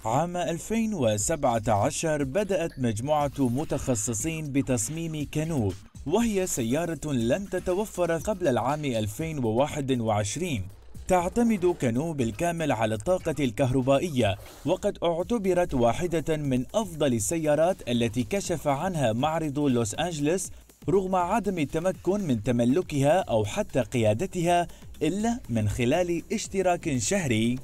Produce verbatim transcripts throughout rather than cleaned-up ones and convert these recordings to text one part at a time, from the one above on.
عام ألفين وسبعة عشر بدأت مجموعة متخصصين بتصميم كانو، وهي سيارة لن تتوفر قبل العام ألفين وواحد وعشرين. تعتمد كانو بالكامل على الطاقة الكهربائية، وقد اعتبرت واحدة من أفضل السيارات التي كشف عنها معرض لوس أنجلوس رغم عدم التمكن من تملكها أو حتى قيادتها إلا من خلال اشتراك شهري.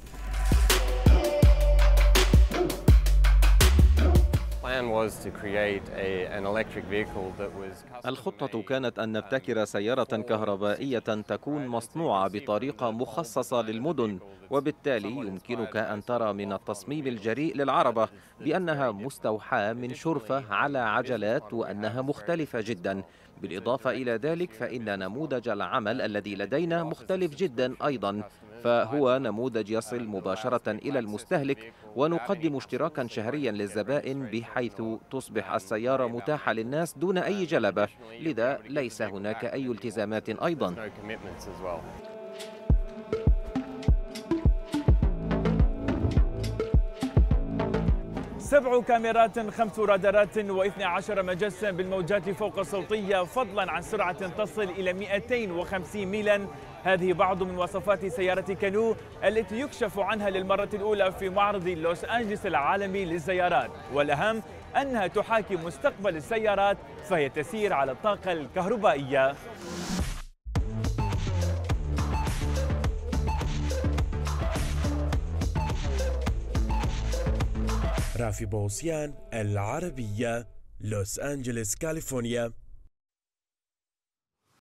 الخطة كانت أن نبتكر سيارة كهربائية تكون مصنوعة بطريقة مخصصة للمدن، وبالتالي يمكنك أن ترى من التصميم الجريء للعربة بأنها مستوحاة من شرفة على عجلات وأنها مختلفة جدا. بالإضافة إلى ذلك فإن نموذج العمل الذي لدينا مختلف جدا أيضا، فهو نموذج يصل مباشرة إلى المستهلك، ونقدم اشتراكا شهريا للزبائن بحيث تصبح السيارة متاحة للناس دون أي جلبة، لذا ليس هناك أي التزامات أيضا. سبع كاميرات، خمس رادارات، واثني عشر مجسا بالموجات فوق الصوتية، فضلا عن سرعة تصل إلى مئتين وخمسين ميلا. هذه بعض من وصفات سيارة كانو التي يكشف عنها للمرة الأولى في معرض لوس أنجلوس العالمي للسيارات، والأهم أنها تحاكي مستقبل السيارات، فهي تسير على الطاقة الكهربائية. رافي بوسيان، العربية، لوس أنجلوس، كاليفورنيا.